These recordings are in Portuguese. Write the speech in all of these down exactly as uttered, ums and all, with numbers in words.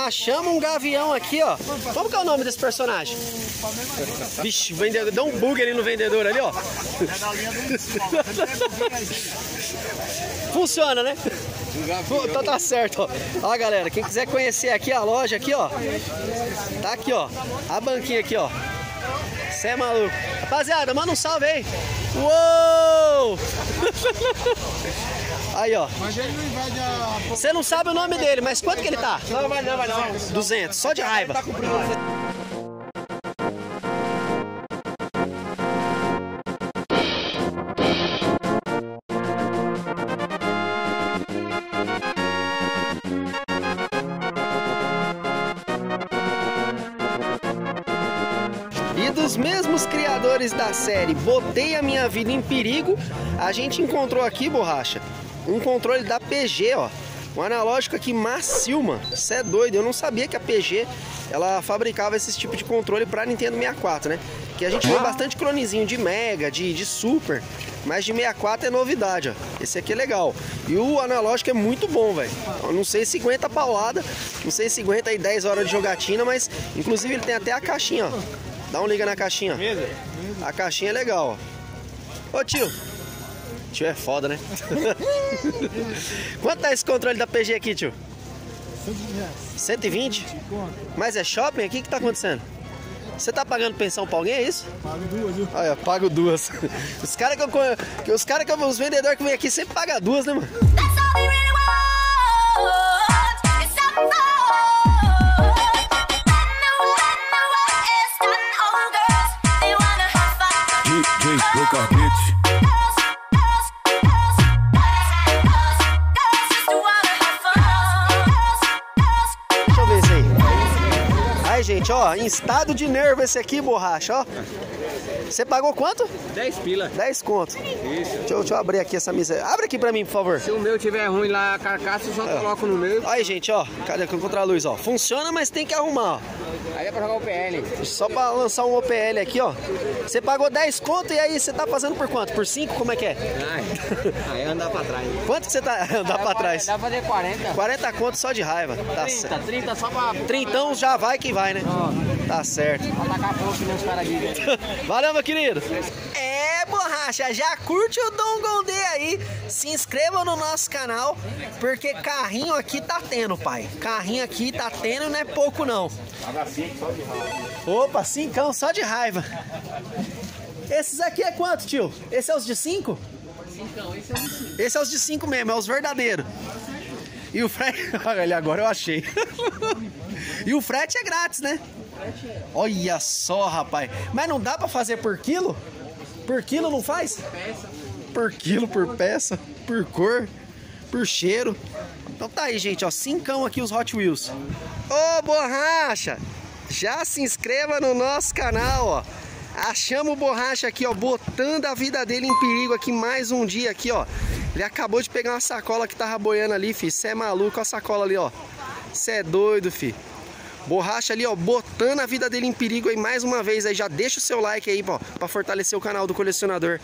Achamos um gavião aqui, ó. Como que é o nome desse personagem? Vixe, o vendedor, deu um bug ali no vendedor ali, ó. Funciona, né? Então tá certo, ó. Ó, galera, quem quiser conhecer aqui a loja aqui, ó. Tá aqui, ó. A banquinha aqui, ó. Cê é maluco. Rapaziada, manda um salve aí. Uou! Aí, ó. Mas ele não invade a... Você não sabe o nome dele, mas quanto que ele tá? Não, vai não, vai não. duzentos, só de raiva. E dos mesmos criadores da série Botei a Minha Vida em Perigo, a gente encontrou aqui, Borracha, um controle da P G, ó. Um analógico aqui macio, mano. Você é doido, eu não sabia que a P G ela fabricava esse tipo de controle pra Nintendo sessenta e quatro, né? Que a gente vê bastante clonezinho de Mega, de, de Super, mas de sessenta e quatro é novidade, ó. Esse aqui é legal. E o analógico é muito bom, velho. Não sei se aguenta a paulada, não sei se aguenta aí dez horas de jogatina, mas inclusive ele tem até a caixinha, ó. Dá um liga na caixinha. A caixinha é legal, ó. Ô tio. Tio é foda, né? Quanto tá esse controle da P G aqui, tio? cento e vinte? Mas é shopping aqui? O que tá acontecendo? Você tá pagando pensão pra alguém, é isso? Pago duas, viu? Olha, eu pago duas. Os caras que eu... Os caras que eu... Os vendedores que vêm aqui sempre pagam duas, né, mano? Deixa eu ver isso aí. Aí, gente, ó, em estado de nervo esse aqui, Borracha, ó. Você pagou quanto? dez pila. dez conto. Isso. Deixa eu, deixa eu abrir aqui essa miséria. Abre aqui pra mim, por favor. Se o meu tiver ruim lá, a carcaça, eu só é. coloco no meio. Aí, gente, ó. Cadê contra a luz, ó? Funciona, mas tem que arrumar, ó. Aí é pra jogar o P L. Só pra lançar um O P L aqui, ó. Você pagou dez conto e aí você tá fazendo por quanto? Por cinco? Como é que é? Ai, aí andar pra trás. Quanto que você tá andar pra trás? Dá pra fazer quarenta. quarenta conto só de raiva. Tá trinta, certo. trinta só pra... Trintão já vai que vai, né? Oh. Tá certo. Vou tacar fogo que nem os caras dizem. Valeu, meu querido. É, Borracha, já curte o Dom Gondê aí. Se inscreva no nosso canal, porque carrinho aqui tá tendo, pai. Carrinho aqui tá tendo, não é pouco não. Opa, cincão só de raiva. Esses aqui é quanto, tio? Esse é os de cinco? Então, esse é os de cinco. Esse é os de cinco mesmo, é os verdadeiros. E o frete... Olha, agora eu achei. E o frete é grátis, né? Olha só, rapaz. Mas não dá pra fazer por quilo? Por quilo não faz? Por quilo, por peça, por cor, por cheiro. Então tá aí, gente, ó. Cincão aqui os Hot Wheels. Ô, Borracha! Já se inscreva no nosso canal, ó. Achamos o Borracha aqui, ó, botando a vida dele em perigo aqui mais um dia aqui, ó. Ele acabou de pegar uma sacola que tava boiando ali, fi. Cê é maluco, ó a sacola ali, ó. Cê é doido, fi. Borracha ali, ó, botando a vida dele em perigo aí mais uma vez aí. Já deixa o seu like aí, ó, pra fortalecer o canal do colecionador.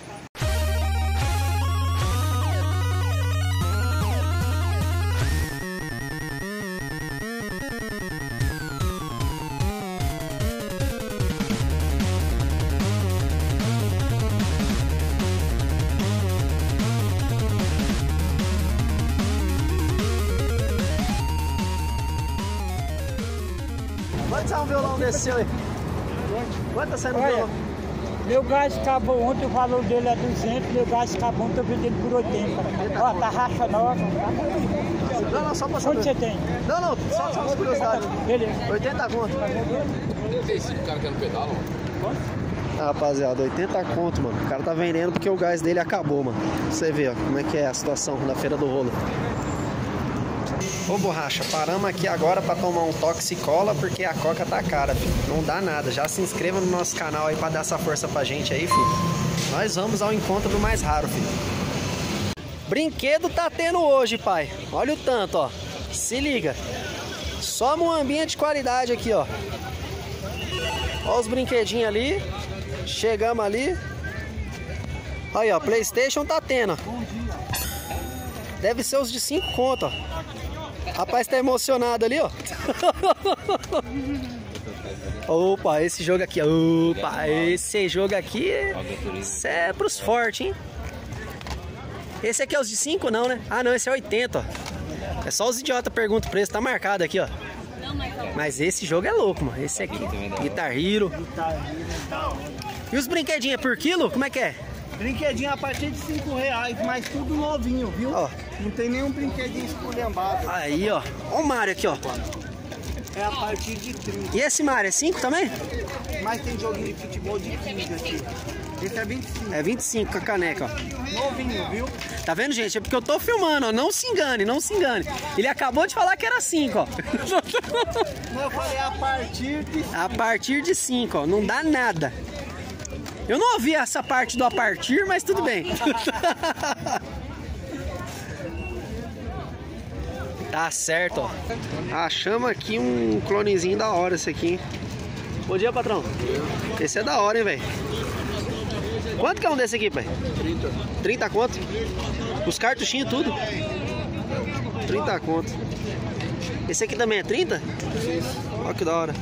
Quanto sai um violão desse seu aí? Quanto tá saindo um violão? Meu gás acabou ontem, o valor dele é duzentos, meu gás acabou ontem, eu vendi ele por oitenta. Ó, tá racha nova. Não, não, só pra saber. Quanto você tem? Não, não, só, só umas curiosidades. Beleza. oitenta conto. Esse cara que é no pedal, mano. Quanto? Ah, rapaziada, oitenta conto, mano. O cara tá vendendo porque o gás dele acabou, mano. Pra você ver, ó, como é que é a situação da Feira do Rolo. Ô, Borracha, paramos aqui agora pra tomar um toxicola porque a coca tá cara, filho. Não dá nada. Já se inscreva no nosso canal aí pra dar essa força pra gente aí, filho. Nós vamos ao encontro do mais raro, filho. Brinquedo tá tendo hoje, pai. Olha o tanto, ó. Se liga. Só muambinha de qualidade aqui, ó. Ó os brinquedinhos ali. Chegamos ali. Aí, ó, PlayStation tá tendo. Deve ser os de cinco conto, ó. Rapaz tá emocionado ali, ó. Opa, esse jogo aqui, opa, esse jogo aqui, isso é pros fortes, hein? Esse aqui é os de cinco, não, né? Ah, não, esse é oitenta, ó. É só os idiotas perguntam o preço, tá marcado aqui, ó. Mas esse jogo é louco, mano. Esse aqui, Guitar Hero. E os brinquedinhos é por quilo? Como é que é? Brinquedinho a partir de cinco reais, mas tudo novinho, viu? Ó. Não tem nenhum brinquedinho esculhambado. Aí, ó. Ó o Mario aqui, ó. É a partir de trinta. E esse Mario é cinco também? Mas tem joguinho de futebol de quinze aqui. Esse é vinte e cinco. É vinte e cinco com a caneca, ó. Novinho, viu? Tá vendo, gente? É porque eu tô filmando, ó. Não se engane, não se engane. Ele acabou de falar que era cinco, ó. Eu falei a partir de... A partir de cinco, ó. Não dá nada. Eu não ouvi essa parte do a partir, mas tudo bem. Tá certo, ó. Achamos aqui um clonezinho da hora esse aqui, hein? Bom dia, patrão. Esse é da hora, hein, velho? Quanto que é um desse aqui, pai? trinta. trinta conto? Os cartuchinhos tudo? trinta conto. Esse aqui também é trinta? Sim. Olha que da hora.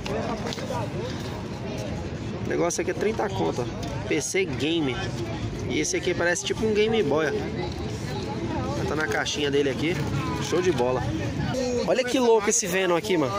O negócio aqui é trinta conto, ó. P C Game. E esse aqui parece tipo um Game Boy, ó. Tá na caixinha dele aqui. Show de bola. Olha que louco esse Venom aqui, mano.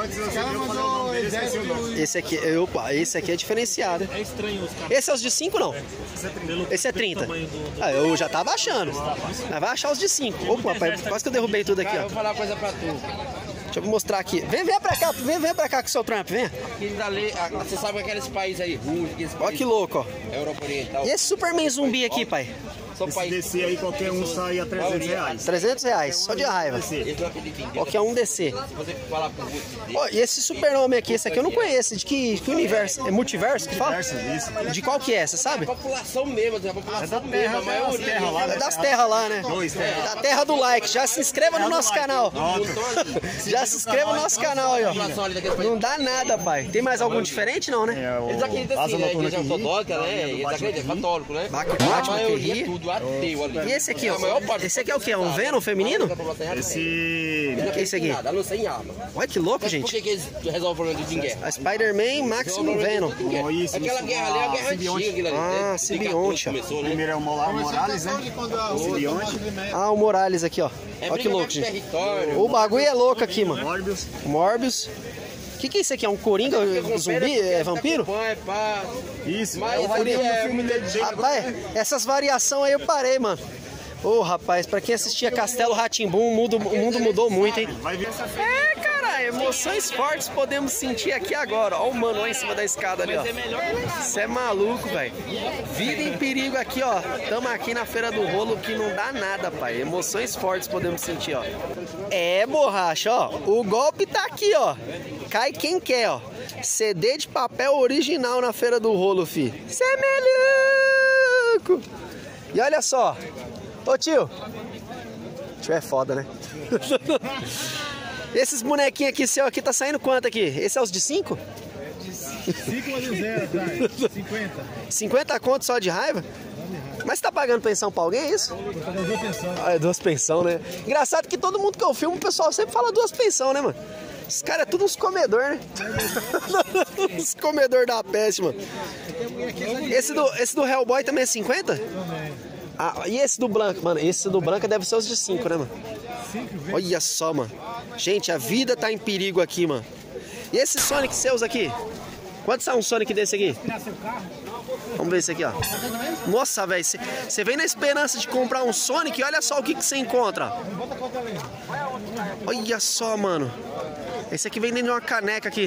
Esse aqui, opa, esse aqui é diferenciado. É estranho os caras. Esse é os de cinco, não? Esse é trinta. Ah, eu já tava achando. Mas vai achar os de cinco. Opa, pai, quase que eu derrubei tudo aqui, ó. Vou falar uma coisa pra tu. Deixa eu mostrar aqui. Vem, vem pra cá, vem, vem pra cá com o seu Trump, vem. Aqueles ali, a- você sabe aqueles países aí, Rússia, aqueles Olha países que louco, ó. Europa Oriental. E esse Superman zumbi aqui, pai? São Esse países. desse aí, qualquer um sai a trezentos reais. trezentos reais, só de raiva. Eles não acreditam em Deus. Qualquer um descer. Se você falar pro Rússia, Ó, e esse super-homem aqui, esse aqui eu não conheço. De que, que universo? É multiverso que fala? Isso. De qual que é, você sabe? a população mesmo, a população da mesmo, terra, a maioria. terra lá, É das terras lá, né? Dois, terra. Da terra do like. Já se inscreva no nosso canal. Já se inscreva no nosso canal aí, ó. Não dá nada, pai. Tem mais algum diferente, não, né? É o Eles acreditam assim, Asa né? Noturna Igreja que ri. ortodoxa, né? Eles Batman acreditam, é católico, né? Batman A que maioria ri. é tudo ateu ali. E esse aqui, A ó? maior parte Esse aqui é o quê? Um Venom feminino? Esse... O que é esse aqui? Nada, a não ser em arma. Olha que louco, Mas por gente. que, que eles resolvem o problema de guerra? A Spider-Man Maximum Venom. Ó, isso, Aquela isso. guerra ali é a guerra Simbionte. antiga. aquilo ali, Ah, né? simbionte, ó. Começou, né? Primeiro é o Mola- Morales, né? O Simbionte. Ah, o Morales aqui, ó. É Olha que briga louco, de gente. território. O bagulho é louco aqui, mano. Morbius. Morbius. O que que é isso aqui? É um coringa zumbi? É vampiro? É pá. Isso. Mas é o ali filme, é- o filme dele. Rapaz, essas variações aí eu parei, mano. Ô, rapaz, pra quem assistia Castelo Rá-Tim-Bum, o mundo, o mundo mudou muito, hein? Vai ver essa É, cara, emoções fortes podemos sentir aqui agora. Ó o mano lá em cima da escada ali, ó. Isso é maluco, velho. Vida em perigo aqui, ó. Tamo aqui na Feira do Rolo que não dá nada, pai. Emoções fortes podemos sentir, ó. É, borracha, ó. O golpe tá aqui, ó. Cai quem quer, ó. C D de papel original na Feira do Rolo, fi. Cê é maluco. E olha só. Ô, tio. Tio é foda, né? Esses bonequinhos aqui seu aqui tá saindo quanto aqui? Esse é os de cinco? cinco mais um zero atrás. cinquenta. cinquenta conto só de raiva? Mas você tá pagando pensão pra alguém, é isso? Ah, é duas pensão, né? Engraçado que todo mundo que eu filmo, o pessoal sempre fala duas pensão, né, mano? Os caras é tudo uns comedor, né? Uns comedor da peste, mano. Esse do, esse do Hellboy também é cinquenta? Ah, e esse do Blanca, mano? Esse do Blanca deve ser os de cinco, né, mano? Olha só, mano. Gente, a vida tá em perigo aqui, mano. E esse Sonic seus aqui? Quanto sai um Sonic desse aqui? Vamos ver esse aqui, ó. Nossa, velho, você vem na esperança de comprar um Sonic e olha só o que você encontra. Olha só, mano. Esse aqui vem dentro de uma caneca aqui.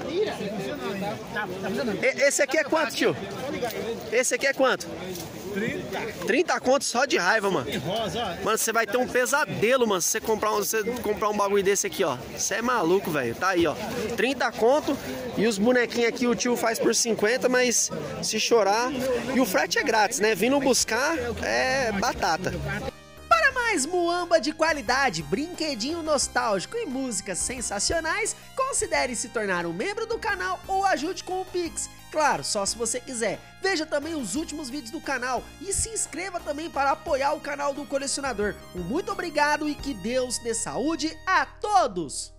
E, esse aqui é quanto, tio? Esse aqui é quanto? trinta contos só de raiva, mano. Mano, você vai ter um pesadelo, mano, se você comprar um, você comprar um bagulho desse aqui, ó. Você é maluco, velho. Tá aí, ó. trinta conto. E os bonequinhos aqui o tio faz por cinquenta, mas se chorar... E o frete é grátis, né? Vindo buscar é batata. Para mais muamba de qualidade, brinquedinho nostálgico e músicas sensacionais, considere se tornar um membro do canal ou ajude com o Pix. Claro, só se você quiser. Veja também os últimos vídeos do canal e se inscreva também para apoiar o canal do colecionador. Um muito obrigado e que Deus dê saúde a todos!